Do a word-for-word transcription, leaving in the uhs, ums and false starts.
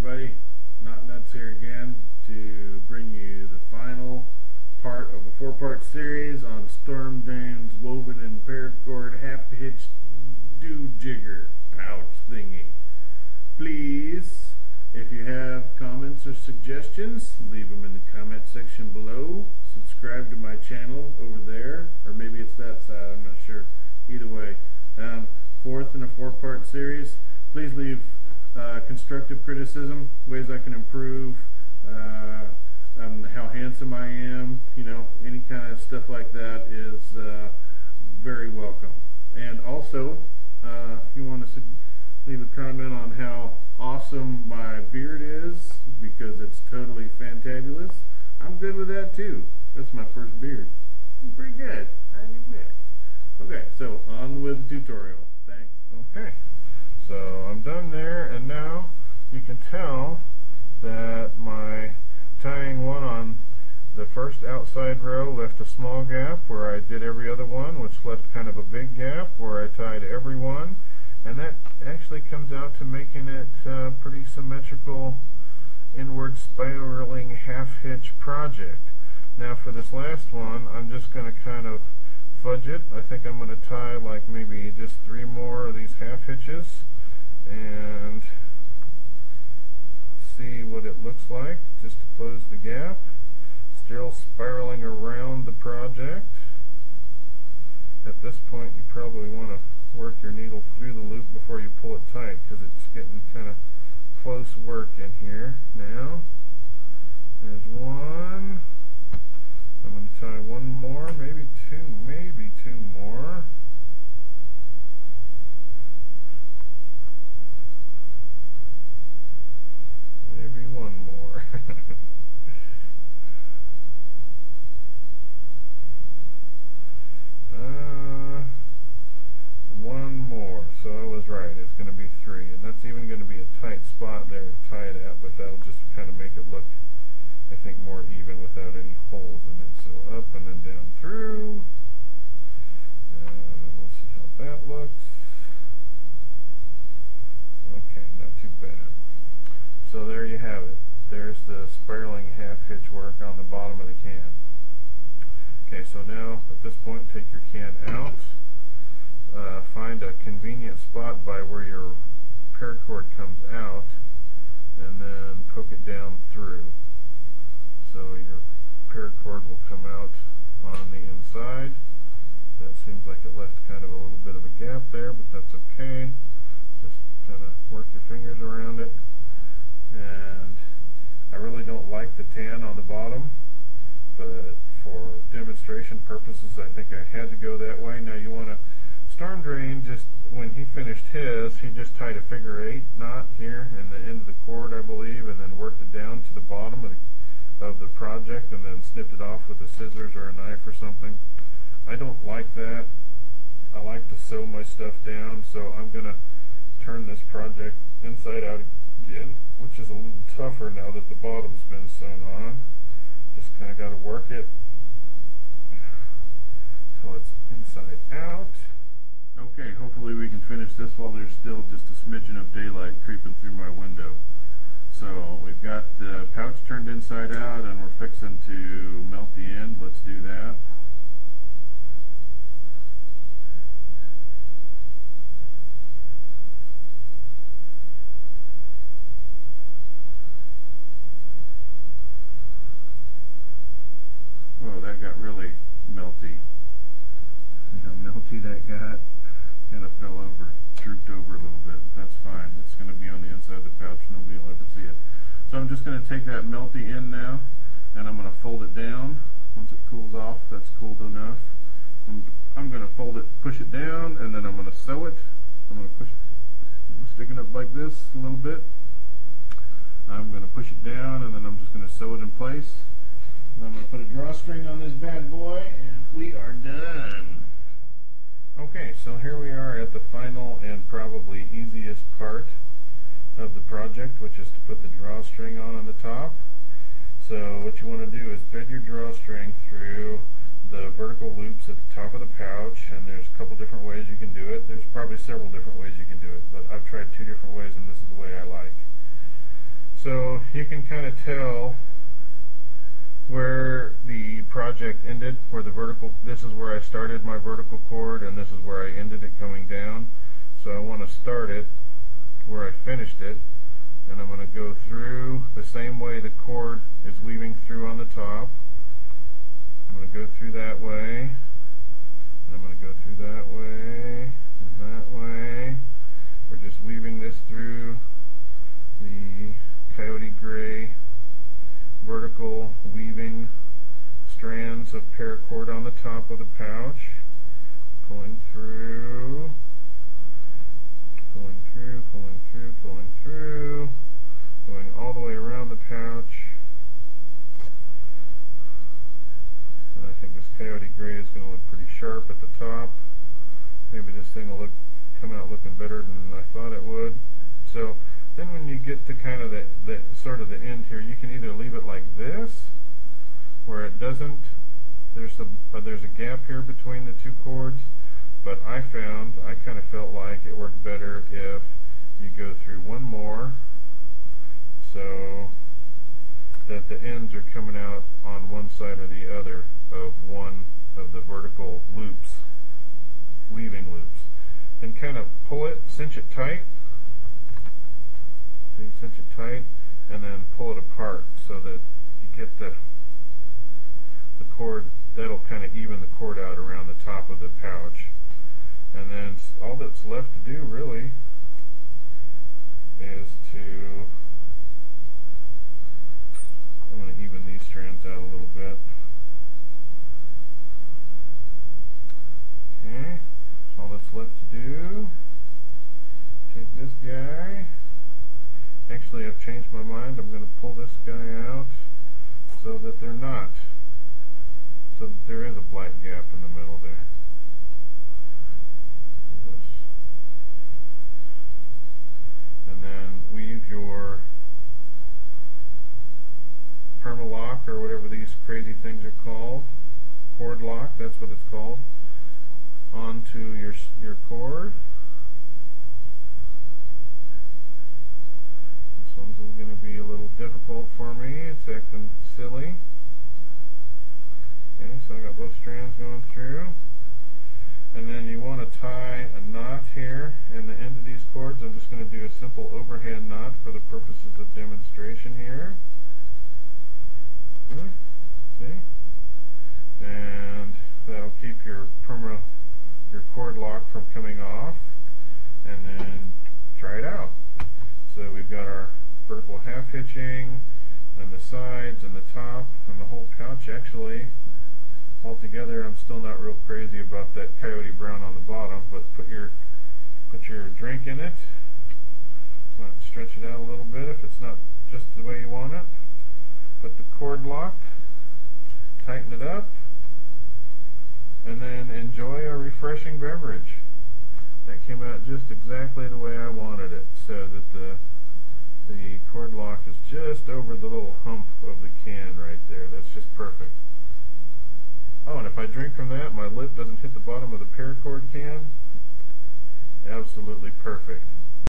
everybody, Not Nuts here again to bring you the final part of a four-part series on Stormdrane's woven and paracord half-hitched do-jigger pouch thingy. Please, if you have comments or suggestions, leave them in the comment section below. Subscribe to my channel over there, or maybe it's that side, I'm not sure. Either way, um, fourth in a four-part series. Please leave uh, constructive criticism, ways I can improve, uh, um, how handsome I am, you know, any kind of stuff like that is uh, very welcome. And also, uh, if you want to leave a comment on how awesome my beard is, because it's totally fantabulous, I'm good with that too. That's my first beard. Pretty good. I admit. Okay, so on with the tutorial. Thanks. Okay, so I'm done there, and now you can tell that my tying one on the first outside row left a small gap where I did every other one, which left kind of a big gap where I tied every one, and that actually comes out to making it uh, pretty symmetrical inward spiraling half-hitch project. Now for this last one, I'm just going to kind of fudge it. I think I'm going to tie like maybe just three more of these half hitches and see what it looks like just to close the gap. Still spiraling around the project. At this point you probably want to work your needle through the loop before you pull it tight, because it's getting kind of close work in here now. There's one. I'm going to tie one more, maybe two, maybe two more. Maybe one more. uh, one more. So I was right. It's going to be three. And that's even going to be a tight spot there to tie it at, but that'll just kind of make it look, I think, more even without any holes in it. So up and then down through, and we'll see how that looks. Okay, not too bad. So there you have it. There's the spiraling half-hitch work on the bottom of the can. Okay, so now at this point, take your can out, uh, find a convenient spot by where your paracord comes out, and then poke it down through. So your paracord will come out on the inside. That seems like it left kind of a little bit of a gap there, but that's okay. Just kind of work your fingers around it. And I really don't like the tan on the bottom, but for demonstration purposes I think I had to go that way. Now you want to, Stormdrane, just when he finished his, he just tied a figure eight knot here in the end of the cord, I believe, and then worked it down to the bottom of the of the project and then snipped it off with a scissors or a knife or something. I don't like that. I like to sew my stuff down, so I'm going to turn this project inside out again, which is a little tougher now that the bottom's been sewn on. Just kind of got to work it till it's inside out. Okay, hopefully we can finish this while there's still just a smidgen of daylight creeping through my window. So we've got the pouch turned inside out and we're fixing to melt the end. Let's do that. Oh, that got really melty. You know, how melty that got. Kind of fell over, drooped over a little bit. That's fine. It's going to be on the inside of the pouch. Nobody will ever see it. So I'm just going to take that melty end now, and I'm going to fold it down. Once it cools off, that's cooled enough. I'm, I'm going to fold it, push it down, and then I'm going to sew it. I'm going to push it, sticking up like this a little bit. I'm going to push it down, and then I'm just going to sew it in place. And I'm going to put a drawstring on this bad boy, and we are done. Okay, so here we are at the final and probably easiest part of the project, which is to put the drawstring on on the top. So what you want to do is thread your drawstring through the vertical loops at the top of the pouch, and there's a couple different ways you can do it. There's probably several different ways you can do it, but I've tried two different ways, and this is the way I like. you can kind of tell where the project ended, where the vertical, this is where I started my vertical cord and this is where I ended it coming down. So I want to start it where I finished it, and I'm going to go through the same way the cord is weaving through on the top. I'm going to go through that way, and I'm going to go through that way, and that way. We're just weaving this through the coyote gray vertical weaving strands of paracord on the top of the pouch, pulling through, pulling through, pulling through, pulling through, going all the way around the pouch. And I think this coyote gray is going to look pretty sharp at the top. Maybe this thing will look come out looking better than I thought it would. So then when you get to kind of the, the sort of the end here, you can either leave it like this, where it doesn't, there's a, uh, there's a gap here between the two cords, but I found, I kind of felt like it worked better if you go through one more, so that the ends are coming out on one side or the other of one of the vertical loops, weaving loops. And kind of pull it, cinch it tight, so you cinch it tight, and then pull it apart so that you get the the cord, that'll kind of even the cord out around the top of the pouch. And then all that's left to do really is to, I'm going to even these strands out a little bit. Okay, all that's left to do, take this guy. Actually, I've changed my mind. I'm going to pull this guy out so that they're not, so that there is a black gap in the middle there. And then weave your permalock, or whatever these crazy things are called, cord lock, that's what it's called, onto your, your cord. This one's going to be a little difficult for me. It's acting silly. Okay, so I got both strands going through. And then you want to tie a knot here in the end of these cords. I'm just going to do a simple overhand knot for the purposes of demonstration here. Okay, see? And that'll keep your perma, your cord lock from coming off. And then try it out. So we've got our vertical half hitching and the sides and the top and the whole pouch. Actually, altogether, I'm still not real crazy about that coyote brown on the bottom, but put your put your drink in it. Stretch it out a little bit if it's not just the way you want it. Put the cord lock, tighten it up, and then enjoy a refreshing beverage. That came out just exactly the way I wanted it, so that the the cord lock is just over the little hump of the can right there. That's just perfect. Oh, and if I drink from that, my lip doesn't hit the bottom of the paracord can. Absolutely perfect.